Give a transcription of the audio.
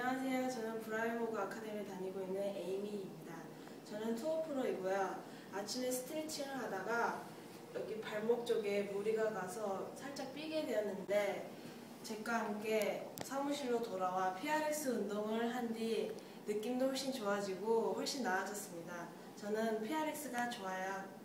안녕하세요. 저는 브라이모그 아카데미에 다니고 있는 에이미입니다. 저는 투어 프로이고요. 아침에 스트레칭을 하다가 여기 발목 쪽에 무리가 가서 살짝 삐게 되었는데 제과 함께 사무실로 돌아와 PRX 운동을 한 뒤 느낌도 훨씬 좋아지고 훨씬 나아졌습니다. 저는 PRX가 좋아요.